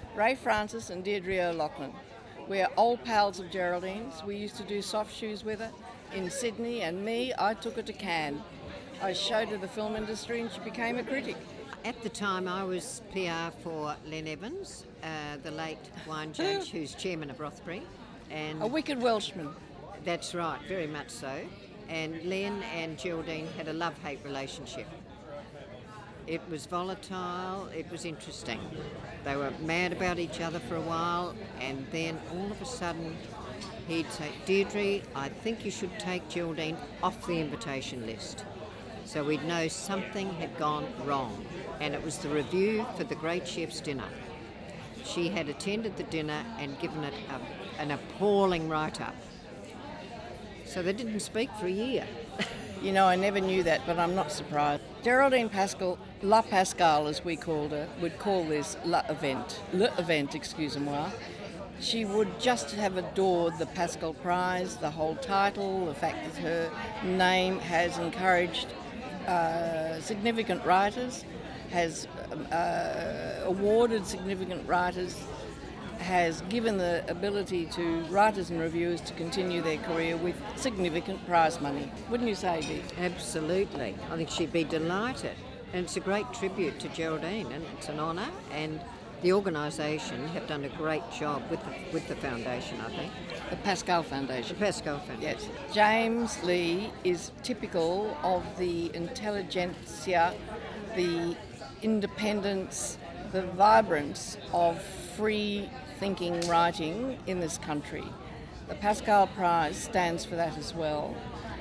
Rea Francis and Deirdre O'Loghlin. We're old pals of Geraldine's. We used to do soft shoes with her in Sydney, and I took her to Cannes. I showed her the film industry and she became a critic. At the time I was PR for Len Evans, the late wine judge who's chairman of Rothbury. And a wicked Welshman. That's right, very much so. And Len and Geraldine had a love-hate relationship. It was volatile, it was interesting. They were mad about each other for a while, and then all of a sudden he'd say, Deirdre, I think you should take Geraldine off the invitation list. So we'd know something had gone wrong, and it was the review for the Great Chef's dinner. She had attended the dinner and given it an appalling write-up. So they didn't speak for a year. You know, I never knew that, but I'm not surprised. Geraldine Pascall, La Pascall as we called her, would call this Le Event, excusez-moi. She would just have adored the Pascall Prize, the whole title, the fact that her name has encouraged significant writers, has awarded significant writers, has given the ability to writers and reviewers to continue their career with significant prize money. Wouldn't you say, Dee? Absolutely. I think she'd be delighted. And it's a great tribute to Geraldine, and it's an honour. And the organisation have done a great job with the foundation, I think. The Pascall Foundation. The Pascall Foundation. Yes. James Ley is typical of the intelligentsia, the independence, the vibrance of free thinking writing in this country. The Pascall Prize stands for that as well.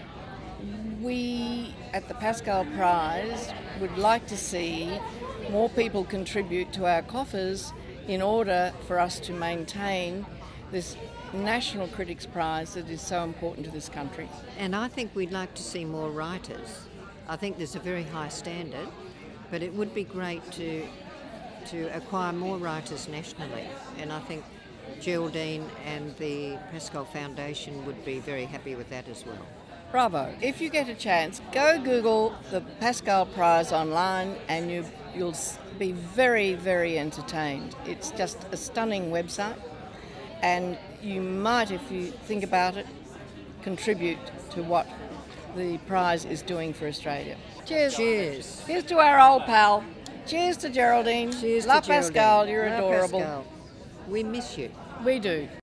We at the Pascall Prize would like to see more people contribute to our coffers in order for us to maintain this National Critics Prize that is so important to this country. And I think we'd like to see more writers. I think there's a very high standard, but it would be great to acquire more writers nationally, and I think Geraldine and the Pascall Foundation would be very happy with that as well. Bravo. If you get a chance, go Google the Pascall Prize online and you'll be very, very entertained. It's just a stunning website, and you might, if you think about it, contribute to what the prize is doing for Australia. Cheers. Cheers. Here's to our old pal. Cheers to Geraldine. Cheers La to Geraldine. Pascall, you're La adorable. Pascall. We miss you. We do.